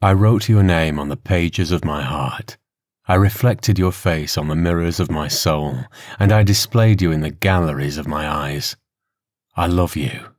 I wrote your name on the pages of my heart. I reflected your face on the mirrors of my soul, and I displayed you in the galleries of my eyes. I love you.